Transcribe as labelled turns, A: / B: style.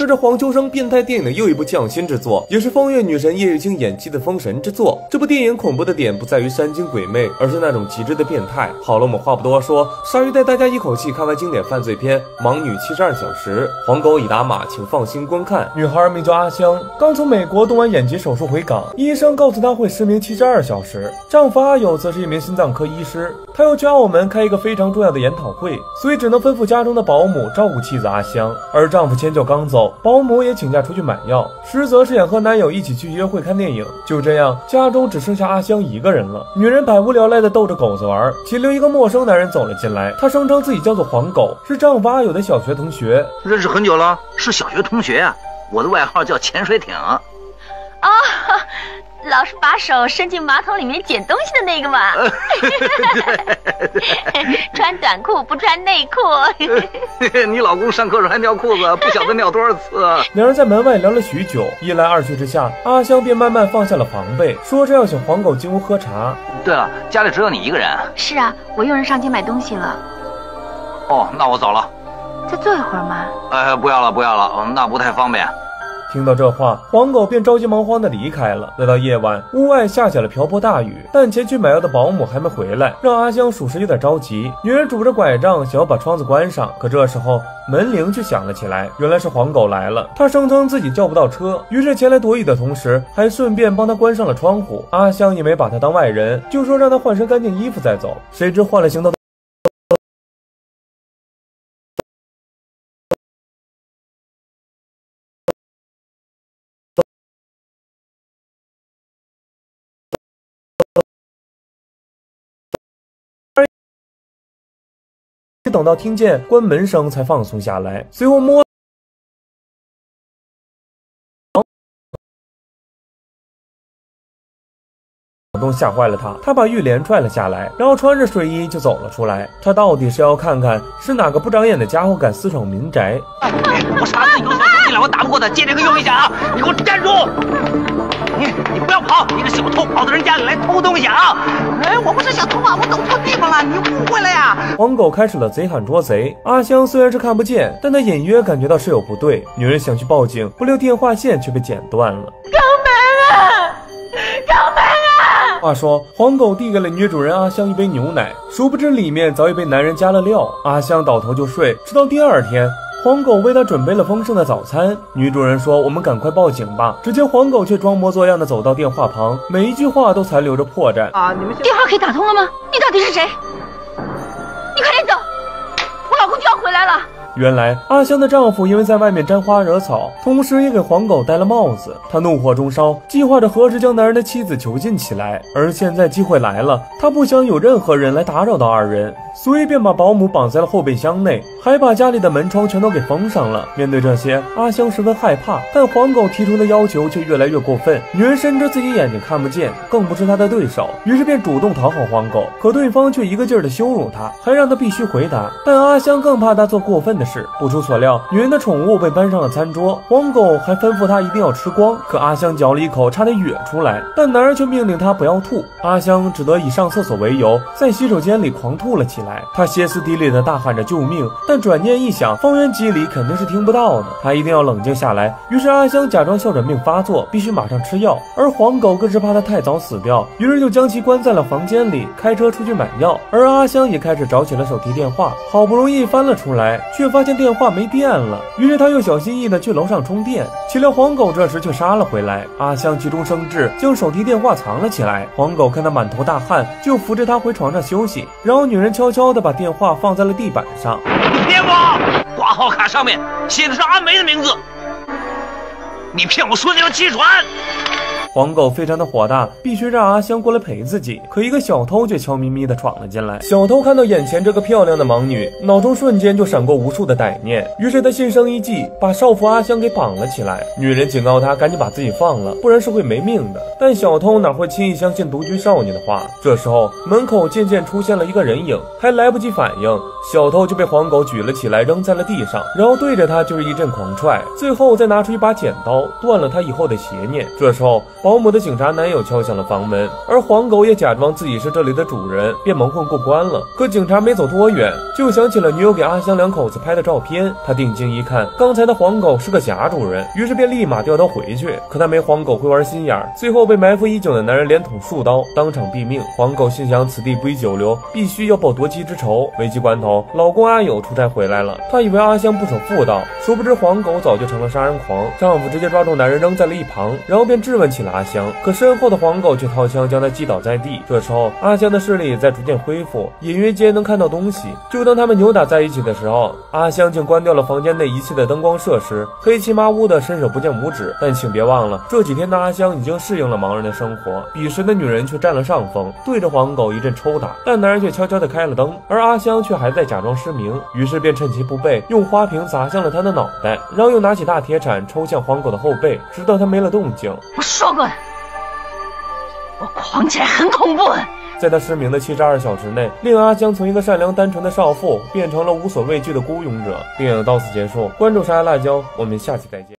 A: 是这黄秋生变态电影的又一部匠心之作，也是风月女神叶玉卿演技的封神之作。这部电影恐怖的点不在于煽情鬼魅，而是那种极致的变态。好了，我们话不多说，鲨鱼带大家一口气看完经典犯罪片《盲女72小时》。黄狗已打码，请放心观看。女孩名叫阿香，刚从美国动完眼疾手术回港，医生告诉她会失明72小时。丈夫阿友则是一名心脏科医师，他要去澳门开一个非常重要的研讨会，所以只能吩咐家中的保姆照顾妻子阿香。而丈夫迁就刚走，保姆也请假出去买药，实则是想和男友一起去约会看电影。就这样，家中只剩下阿香一个人了。女人百无聊赖地逗着狗子玩，岂料一个陌生男人走了进来，他声称自己叫做黄狗，是丈夫阿友的小学同学，
B: 认识很久了，是小学同学啊。我的外号叫潜水艇。
C: 哦，老是把手伸进马桶里面捡东西的那个嘛。穿短裤不穿内裤。
B: 你老公上课时还尿裤子，不晓得尿多少次。
A: 两人在门外聊了许久，一来二去之下，阿香便慢慢放下了防备，说着要请黄狗进屋喝茶。
B: 对了，家里只有你一个人？
C: 是啊，我佣人上街买东西了。
B: 哦，那我走了。
C: 再坐一会儿吗？
B: 不要了，那不太方便。
A: 听到这话，黄狗便着急忙慌地离开了。来到夜晚，屋外下起了瓢泼大雨，但前去买药的保姆还没回来，让阿香属实有点着急。女人拄着拐杖想要把窗子关上，可这时候门铃却响了起来，原来是黄狗来了。他声称自己叫不到车，于是前来躲雨的同时，还顺便帮他关上了窗户。阿香也没把他当外人，就说让他换身干净衣服再走。谁知换了行头等到听见关门声才放松下来，随后摸动吓坏了他把浴帘拽了下来，然后穿着睡衣就走了出来。他到底是要看看是哪个不长眼的家伙敢私闯民宅。
B: 我杀死你狗小子，你俩我打不过他，接这个用一下啊！你给我站住！你不要跑！你个小偷跑到人家里来偷东西啊！
D: 我不是小偷啊，我走错地方了，你误会了呀！
A: 黄狗开始了贼喊捉贼。阿香虽然是看不见，但她隐约感觉到事有不对。女人想去报警，不料电话线却被剪断了。
C: 开门啊！开门啊！
A: 话说，黄狗递给了女主人阿香一杯牛奶，殊不知里面早已被男人加了料。阿香倒头就睡，直到第二天，黄狗为她准备了丰盛的早餐。女主人说：“我们赶快报警吧。”只见黄狗却装模作样的走到电话旁，每一句话都残留着破绽。
D: 你们
C: 电话可以打通了吗？你到底是谁？你快点走，我老公就要回来了。
A: 原来阿香的丈夫因为在外面沾花惹草，同时也给黄狗戴了帽子。他怒火中烧，计划着何时将男人的妻子囚禁起来。而现在机会来了，他不想有任何人来打扰到二人，所以便把保姆绑在了后备箱内，还把家里的门窗全都给封上了。面对这些，阿香十分害怕，但黄狗提出的要求却越来越过分。女人深知自己眼睛看不见，更不是他的对手，于是便主动讨好黄狗，可对方却一个劲儿的羞辱他，还让他必须回答。但阿香更怕他做过分的事。不出所料，女人的宠物被搬上了餐桌，黄狗还吩咐他一定要吃光，可阿香嚼了一口，差点哕出来，但男人却命令他不要吐。阿香只得以上厕所为由，在洗手间里狂吐了起来。他歇斯底里的大喊着救命，但转念一想，方圆几里肯定是听不到的，他一定要冷静下来。于是阿香假装哮喘病发作，必须马上吃药，而黄狗更是怕他太早死掉，于是就将其关在了房间里，开车出去买药。而阿香也开始找起了手提电话，好不容易翻了出来，却发现电话没电了，于是他又小心翼翼地去楼上充电，岂料黄狗这时却杀了回来。阿香急中生智，将手提电话藏了起来。黄狗看他满头大汗，就扶着他回床上休息，然后女人悄悄地把电话放在了地板上。
B: 你骗我！挂号卡上面写的是阿梅的名字，你骗我说你要弃船！
A: 黄狗非常的火大，必须让阿香过来陪自己。可一个小偷却悄咪咪的闯了进来。小偷看到眼前这个漂亮的盲女，脑中瞬间就闪过无数的歹念，于是他心生一计，把少妇阿香给绑了起来。女人警告他赶紧把自己放了，不然是会没命的。但小偷哪会轻易相信独居少女的话？这时候门口渐渐出现了一个人影，还来不及反应，小偷就被黄狗举了起来，扔在了地上，然后对着他就是一阵狂踹，最后再拿出一把剪刀，断了他以后的邪念。这时候保姆的警察男友敲响了房门，而黄狗也假装自己是这里的主人，便蒙混过关了。可警察没走多远，就想起了女友给阿香两口子拍的照片。他定睛一看，刚才的黄狗是个假主人，于是便立马调刀回去。可他没黄狗会玩心眼，最后被埋伏已久的男人连捅数刀，当场毙命。黄狗心想此地不宜久留，必须要报夺妻之仇。危急关头，老公阿友出差回来了，他以为阿香不守妇道，殊不知黄狗早就成了杀人狂。丈夫直接抓住男人扔在了一旁，然后便质问起了阿香。可身后的黄狗却掏枪将他击倒在地。这时候阿香的视力在逐渐恢复，隐约间能看到东西。就当他们扭打在一起的时候，阿香竟关掉了房间内一切的灯光设施，黑漆麻乌的伸手不见五指。但请别忘了，这几天的阿香已经适应了盲人的生活。彼时的女人却占了上风，对着黄狗一阵抽打，但男人却悄悄地开了灯，而阿香却还在假装失明，于是便趁其不备，用花瓶砸向了他的脑袋，然后又拿起大铁铲抽向黄狗的后背，直到他没了动静。
C: 我说过了，我狂起来很恐怖。
A: 在他失明的72小时内，令阿香从一个善良单纯的少妇变成了无所畏惧的孤勇者。电影到此结束，关注沙拉辣椒，我们下期再见。